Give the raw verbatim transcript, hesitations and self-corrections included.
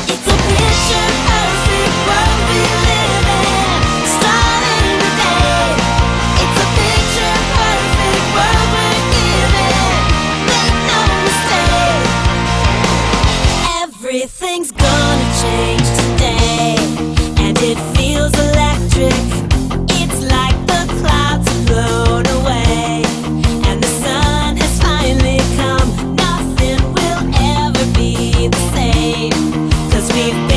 It's a picture perfect world we live in, starting today. It's a picture perfect world we're given, make no mistake. Everything's gonna change today, and it feels electric. It's like the clouds have blown away, and the sun has finally come. Nothing will ever be the same, 'cause we've been